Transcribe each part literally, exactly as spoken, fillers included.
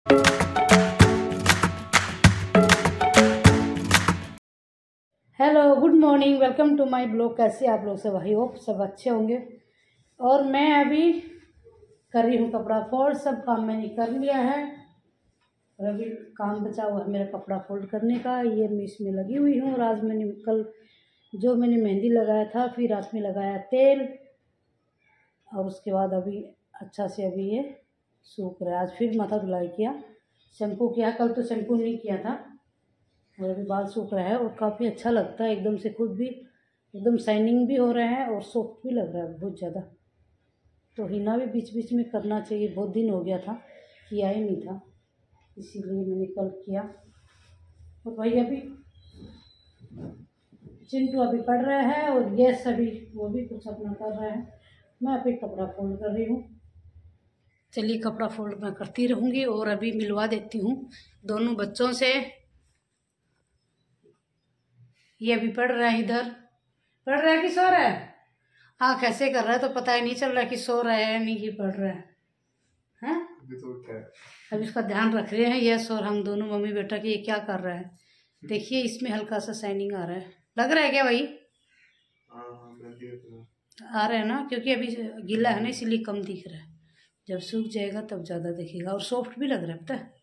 Hello, good morning, welcome to my blog. कैसे आप लोग सब? आई होप सब अच्छे होंगे। और मैं अभी कर रही हूँ कपड़ा फोल्ड। सब काम मैंने कर लिया है और अभी काम बचा हुआ है मेरा कपड़ा फोल्ड करने का। ये मैं इसमें लगी हुई हूँ और आज मैंने कल जो मैंने मेहंदी लगाया था, फिर रात में लगाया तेल और उसके बाद अभी अच्छा से अभी ये सूख रहा है। आज फिर माथा धुलाई किया, शैम्पू किया। कल तो शैम्पू नहीं किया था और अभी बाल सूख रहा है और काफ़ी अच्छा लगता है एकदम से। खुद भी एकदम शाइनिंग भी हो रहा है और सॉफ्ट भी लग रहा है बहुत ज़्यादा। तो हिना भी बीच बीच में करना चाहिए, बहुत दिन हो गया था, किया ही नहीं था, इसीलिए मैंने कल किया। और भाई अभी चिंटू अभी पढ़ रहा है और यस अभी वो भी कुछ अपना कर रहा है। मैं अभी कपड़ा फोल्ड कर रही हूँ। चलिए कपड़ा फोल्ड मैं करती रहूँगी और अभी मिलवा देती हूँ दोनों बच्चों से। ये अभी पढ़ रहा है, इधर पढ़ रहा है कि सो रहा है? हाँ, कैसे कर रहा है तो पता ही नहीं चल रहा है कि सो रहा है नहीं कि पढ़ रहा है। हैं? अब इसका ध्यान रख रहे हैं यस और हम दोनों मम्मी बेटा कि ये क्या कर रहा है। देखिए इसमें हल्का सा शाइनिंग आ रहा है, लग रहा है क्या भाई? आ रहा है ना, क्योंकि अभी गीला है ना इसीलिए कम दिख रहा है। जब सूख जाएगा तब ज़्यादा दिखेगा और सॉफ्ट भी लग रहा है पता है।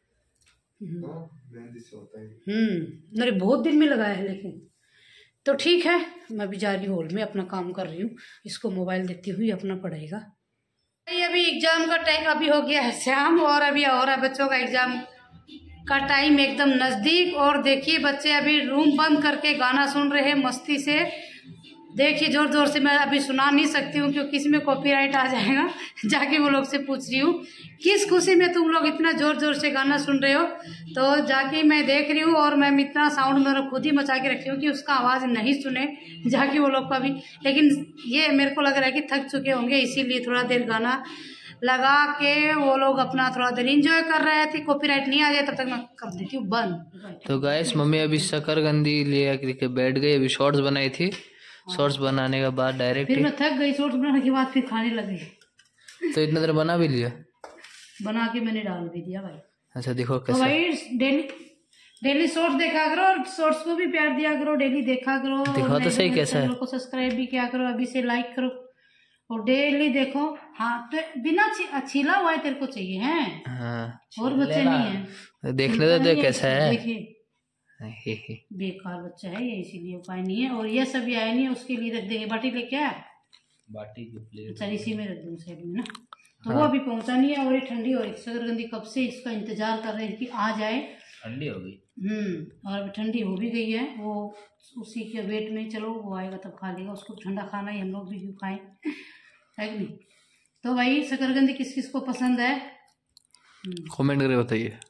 हम्म मेरे बहुत दिन में लगाया है लेकिन। तो ठीक है, मैं अभी जा रही हूँ हॉल में, अपना काम कर रही हूँ। इसको मोबाइल देती हुई अपना पढ़ेगा। अभी एग्जाम का टाइम अभी हो गया है शाम और अभी हो रहा है बच्चों का एग्जाम का टाइम एकदम नज़दीक। और देखिए बच्चे अभी रूम बंद करके गाना सुन रहे हैं मस्ती से। देखिए जोर जोर से मैं अभी सुना नहीं सकती हूँ क्योंकि इसमें कॉपीराइट आ जाएगा। जाके वो लोग से पूछ रही हूँ किस खुशी में तुम लोग इतना जोर जोर से गाना सुन रहे हो। तो जाके मैं देख रही हूँ और मैं इतना साउंड मेरा खुद ही मचा के रखी हूँ कि उसका आवाज़ नहीं सुने जाके वो लोग का भी। लेकिन ये मेरे को लग रहा है कि थक चुके होंगे, इसीलिए थोड़ा देर गाना लगा के वो लोग अपना थोड़ा देर इंजॉय कर रहे थे। कॉपीराइट नहीं आ जाए तब तक मैं कर देती हूँ बंद। तो गाइस मम्मी अभी शकरकंदी ले आके बैठ गई। अभी शॉर्ट्स बनाई थी, शॉर्ट्स बनाने के बाद डायरेक्ट फिर मैं थक गई। शॉर्ट्स बनाने के बाद फिर खाने लगी। तो इतना देर बना भी लिया, बना के मैंने डाल भी दिया भाई। अच्छा देखो कैसे। तो भाई डेली डेली शॉर्ट्स देखा करो और शॉर्ट्स को भी प्यार दिया करो, डेली देखा करो। दिखा तो सही कैसा है, को सब्सक्राइब भी किया करो, अभी से लाइक करो और डेली देखो। हाँ तो बिना छीला हुआ है तेरे को चाहिए है? हाँ, और बच्चे नहीं है देखने तो देख कैसा है। देखिए बेकार बच्चा है ये, इसीलिए उपाय नहीं है। और ये सभी आया नहीं है उसके लिए रख देंगे। बाटी लेके आया, बाटी की प्लेट अच्छा इसी में रख दूँ साइड में ना। तो हाँ। वो अभी पहुंचा नहीं है और ये ठंडी हो रही। शकरकंदी कब से इसका इंतजार कर रहे हैं कि आ जाए। ठंडी हो गई हम्म और अभी ठंडी हो भी गई है। वो उसी के वेट में, चलो वो आएगा तब खा लेगा। उसको ठंडा खाना ही, हम लोग भी क्यों खाएं, है कि नहीं? तो भाई शकरकंदी किस किस को पसंद है कमेंट करके बताइए।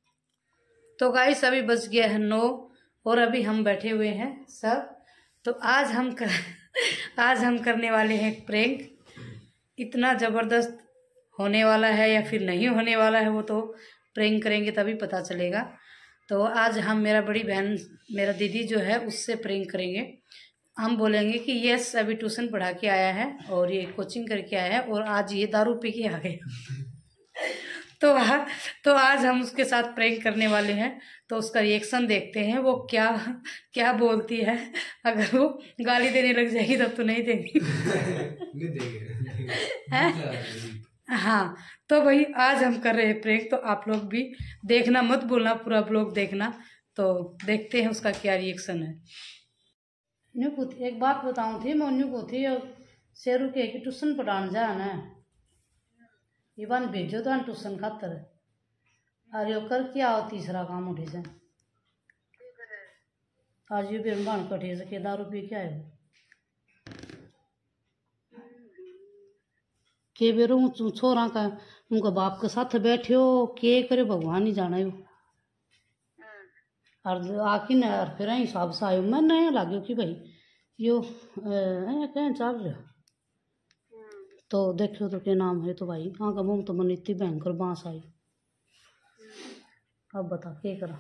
तो गाइस अभी बज गया है नौ और अभी हम बैठे हुए हैं सब। तो आज हम कर आज हम करने वाले हैं प्रैंक। इतना ज़बरदस्त होने वाला है या फिर नहीं होने वाला है वो तो प्रैंक करेंगे तभी पता चलेगा। तो आज हम मेरा बड़ी बहन मेरा दीदी जो है उससे प्रैंक करेंगे। हम बोलेंगे कि यस अभी ट्यूशन पढ़ा के आया है और ये कोचिंग करके आया है और आज ये दारू पी के आ गया। तो तो आज हम उसके साथ प्रैंक करने वाले हैं। तो उसका रिएक्शन देखते हैं वो क्या क्या बोलती है। अगर वो गाली देने लग जाएगी तब तो नहीं देंगी। नहीं देंगे। हाँ तो भाई आज हम कर रहे हैं प्रैंक, तो आप लोग भी देखना, मत बोलना, पूरा ब्लॉग देखना। तो देखते हैं उसका क्या रिएक्शन है। न्यू को एक बात बताऊँ थी, मैं न्यू को थी शेरू के कि ट्यूशन पढ़ाने जाना है, इवन भेजो तो ट्यूशन खातर। अरे कर क्या हो तीसरा काम उठे से आज ये बेर बन कटे से के दारू पी के आए के बेरो छोरा का उनका बाप के साथ बैठे हो के करे भगवान ही जाना हो। और आके न और फिर हिसाब से आयो मैं नया लागो कि भाई यो कहें चल रहे तो देखो तो क्या नाम है। तो भाई हाँ का मुँह तो मन इतनी भयंकर बांस आई। अब बता क्या करा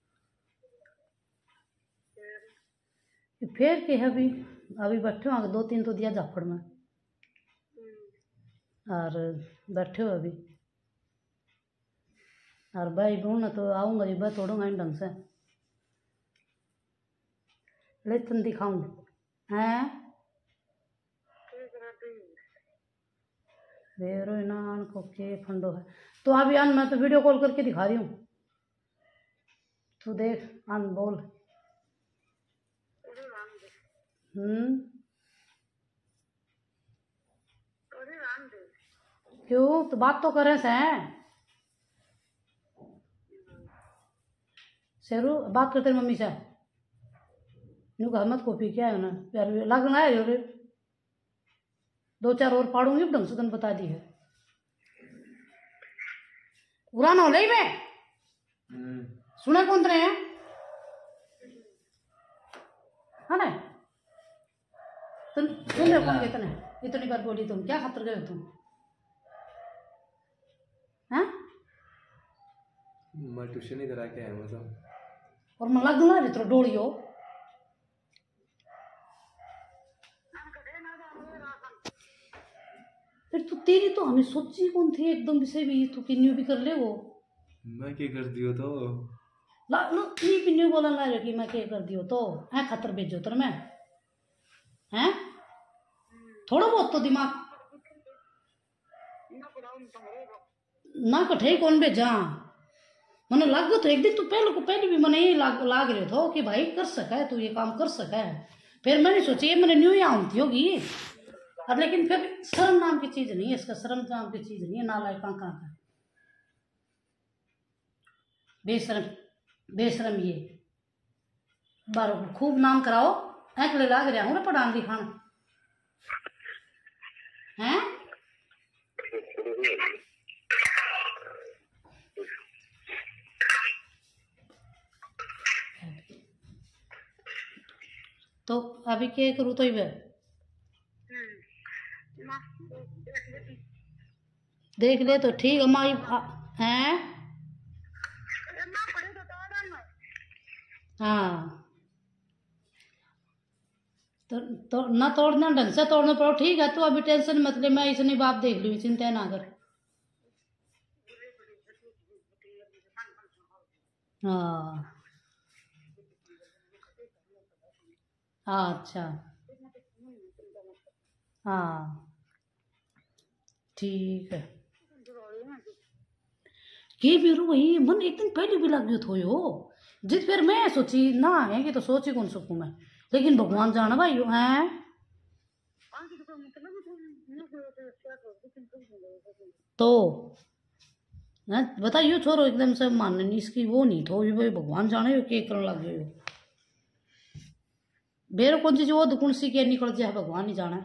फिर के अभी अभी बैठे हो दो तीन तो दिया जाफड़ में और बैठे हो अभी और भाई ढूंढना तो आऊँगा जी, बस तोड़ूंगा इन ढंग से ले तुम दिखाऊँ हैं वेरो इनान को के फंडो है तो अभी आन मैं तो वीडियो कॉल करके दिखा रही हूँ तू देख आन बोल हम्म क्यों तो बात तो करे से शेरू बात करते मम्मी से न्यू कहा मत कॉपी क्या है ना यार लगना है यार दो चार और पाड़ूंगी ढंग से तन बता दी है पूरा ना हो ले मैं सुना कौन रहे हैं है ना तुम सुन रहे कौन इतने इतनी बार बोली तुम क्या खातर गए तुम हैं मैं ट्यूशन ही करा के आया मतलब और मैं लगना है तो डोड़ियो फिर तू तेरी तो हमें सोची कौन थी एकदम से भी तू किन्यू भी कर ले वो मैं क्या कर दियो तो ला लो ये किन्यू बोला ला रहे कि मैं क्या कर दियो तो है खतर भेजो तर मैं हैं थोड़ा बहुत तो दिमाग ना कठे कौन भेजा मैंने लग तो एक दिन तू पहले को पहले भी मैंने ये लाग लाग रहे थे कि भाई कर सका है तू ये काम कर सका है फिर मैंने सोची ये मैंने न्यू यहाँ होती होगी अब लेकिन फिर शर्म नाम की चीज नहीं है इसका शर्म नाम की चीज नहीं है नालायक कहाँ कहाँ का बेशरम बेशरम ये बारो को खूब नाम कराओ ऐकले लाग रहा हूँ ना पढ़ान दिखाना हैं तो अभी क्या करूँ तो ही देख ले तो ठीक हमारी हैं हाँ तो तो ना तोड़ना ढंग से तोड़ना पड़ो ठीक है तो अभी टेंशन मत ले मैं इसने बाप देख लूँ चिंता ना कर हाँ अच्छा हाँ ठीक है के बेरू वही मन एक दिन पहले भी लग गयो थो यो जिस फिर मैं सोची ना है कि तो सोची कौन सकूं मैं लेकिन भगवान जाना भाई यो है तो बताइयो छोरो एकदम से मानने नहीं इसकी वो नहीं थो भाई भगवान जाने यो के करने लग गयो बेरो कौन सी वो दुकुन सी के निकल जाए भगवान ही जाना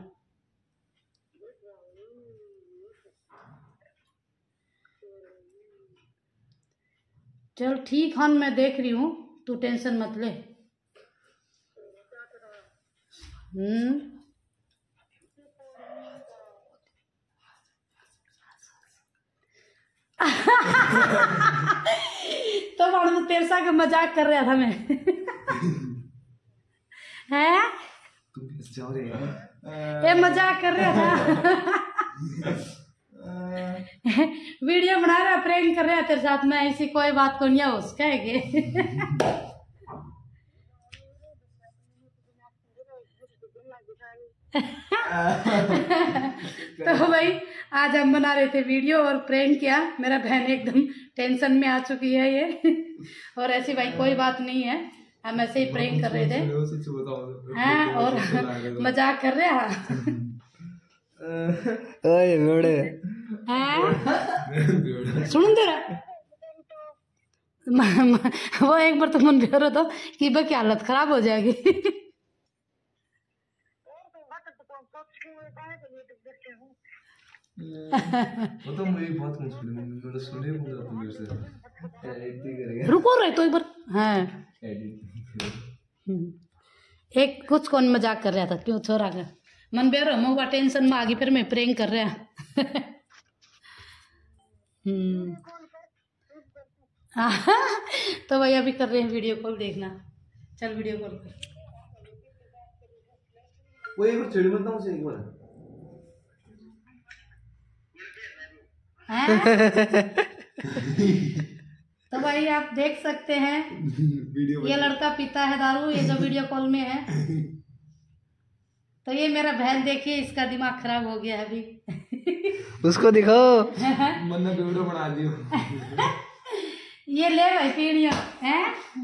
चल ठीक हाँ मैं देख रही हूँ तू टेंशन मत ले हम्म तो मानो तेरे साथ मजाक कर रहा था मैं हैं ये मजाक कर रहा था वीडियो बना रहा प्रैंक कर रहा तेरे साथ में ऐसी कोई बात को नहीं है उसका है के तो भाई आज हम बना रहे थे वीडियो और प्रैंक किया मेरा बहन एकदम टेंशन में आ चुकी है ये और ऐसी भाई कोई बात नहीं है हम ऐसे ही प्रैंक कर रहे थे हैं और मजाक कर रहे हैं ओए बड़े सुन दे रहा वो एक बार तो मन कर रहा था कि भाई की हालत खराब हो जाएगी वो तो मुझे बहुत मुश्किल है मेरे सुने पूरा तो मेरे से एडिट भी करेगा रुको रहे तो एक बार हाँ एक कुछ कौन मजाक कर रहा था क्यों छोरा का मन बेरो मुँह टेंशन में आगे फिर मैं प्रेंग कर रहा हम्म तो भाई अभी कर रहे हैं वीडियो कॉल देखना चल वीडियो कॉल कर वो एक बार चिड़ी मत ना उसे एक बार तो भाई आप देख सकते हैं ये लड़का पीता है दारू, ये जो वीडियो कॉल में है। तो ये मेरा बहन देखिए, इसका दिमाग खराब हो गया है अभी। उसको दिखाओ। मन्ना वीडियो बना दियो। ये ले भाई पीड़िया हैं,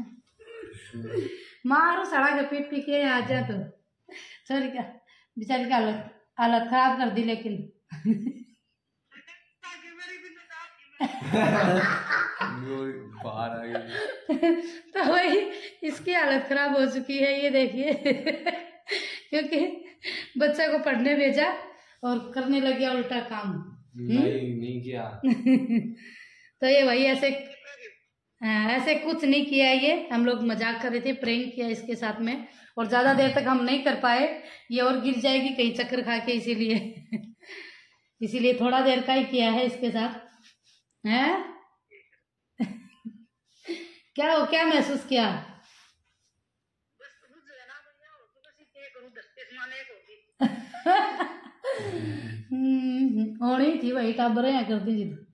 मारो सड़ा के पीट पी के आ जा। तो सॉरी क्या बेचारी की हालत हालत खराब कर दी। लेकिन बाहर आ गई। तो वही इसकी हालत खराब हो चुकी है, ये देखिए। क्योंकि बच्चा को पढ़ने भेजा और करने लग गया उल्टा काम। नहीं नहीं किया। तो ये वही ऐसे हाँ, ऐसे कुछ नहीं किया। ये हम लोग मजाक कर रहे थे, प्रैंक किया इसके साथ में, और ज्यादा देर तक हम नहीं कर पाए, ये और गिर जाएगी कहीं चक्कर खा के, इसीलिए इसीलिए थोड़ा देर का ही किया है इसके साथ। हैं क्या हो, क्या महसूस किया? होनी थी भाई, टाबर है कर दी जिद।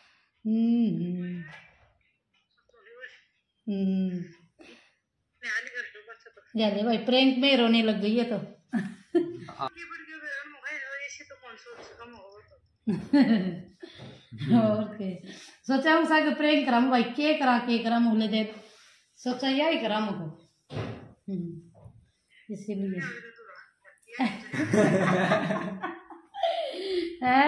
जाने भाई प्रैंक में रोने लग गई है तो। और के सोचा उसा के प्रैंक करा भाई, के करा के करा मुले दे, सोचा यही करा मुझको, इसीलिए है।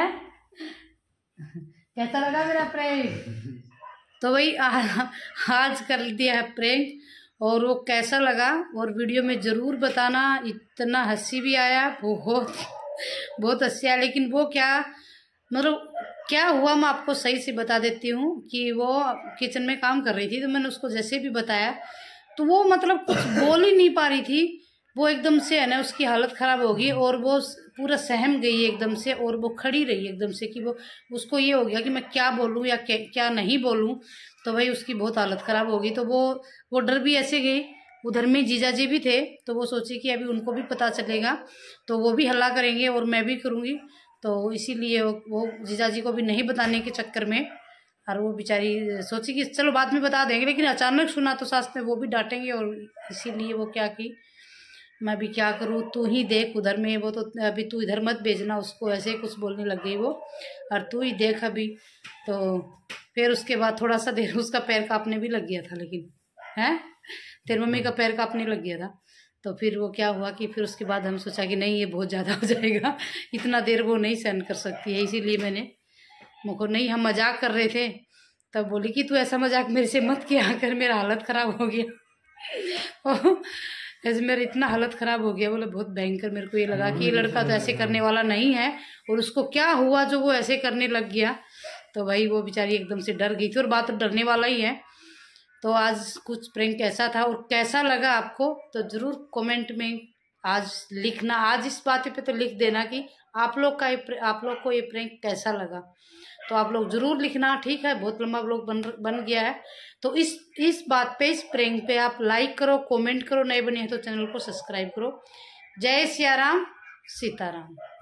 कैसा लगा मेरा प्रैंक? तो भाई आज कर दिया है प्रैंक, और वो कैसा लगा और वीडियो में ज़रूर बताना। इतना हंसी भी आया, बहुत बहुत हंसी आया। लेकिन वो क्या मतलब क्या हुआ मैं आपको सही से बता देती हूँ कि वो किचन में काम कर रही थी, तो मैंने उसको जैसे भी बताया तो वो मतलब कुछ बोल ही नहीं पा रही थी। वो एकदम से है ना उसकी हालत ख़राब हो गई, और वो पूरा सहम गई एकदम से, और वो खड़ी रही एकदम से कि वो उसको ये हो गया कि मैं क्या बोलूँ या क्या नहीं बोलूँ। तो भाई उसकी बहुत हालत ख़राब हो गई। तो वो वो डर भी ऐसे गई। उधर में जीजा जी भी थे, तो वो सोची कि अभी उनको भी पता चलेगा तो वो भी हल्ला करेंगे और मैं भी करूँगी, तो इसीलिए वो जीजा जी को भी नहीं बताने के चक्कर में, और वो बेचारी सोची कि चलो बाद में बता देंगे, लेकिन अचानक सुना तो सास ने वो भी डांटेंगे, और इसीलिए वो क्या की मैं भी क्या करूँ, तू ही देख उधर में, वो तो अभी तू इधर मत भेजना उसको, ऐसे ही कुछ बोलने लग गई वो, और तू ही देख अभी। तो फिर उसके बाद थोड़ा सा देर उसका पैर कांपने भी लग गया था, लेकिन हैं तेरी मम्मी का पैर कांपने लग गया था। तो फिर वो क्या हुआ कि फिर उसके बाद हम सोचा कि नहीं ये बहुत ज़्यादा हो जाएगा, इतना देर वो नहीं सहन कर सकती है, इसीलिए मैंने मुझको नहीं, हम मजाक कर रहे थे, तब बोली कि तू ऐसा मजाक मेरे से मत किया कर, मेरा हालत ख़राब हो गया। ऐसे मेरा इतना हालत ख़राब हो गया, बोले बहुत भयंकर। मेरे को ये लगा कि ये लड़का तो ऐसे करने वाला नहीं है, और उसको क्या हुआ जो वो ऐसे करने लग गया। तो भाई वो बेचारी एकदम से डर गई थी, और बात तो डरने वाला ही है। तो आज कुछ प्रैंक कैसा था और कैसा लगा आपको, तो ज़रूर कमेंट में आज लिखना। आज इस बात पे तो लिख देना कि आप लोग का ये आप लोग को ये प्रैंक कैसा लगा, तो आप लोग ज़रूर लिखना। ठीक है, बहुत लंबा व्लॉग बन बन गया है, तो इस इस बात पे, इस प्रैंक पे आप लाइक करो, कमेंट करो, नए बने हैं तो चैनल को सब्सक्राइब करो। जय सिया राम, सीताराम।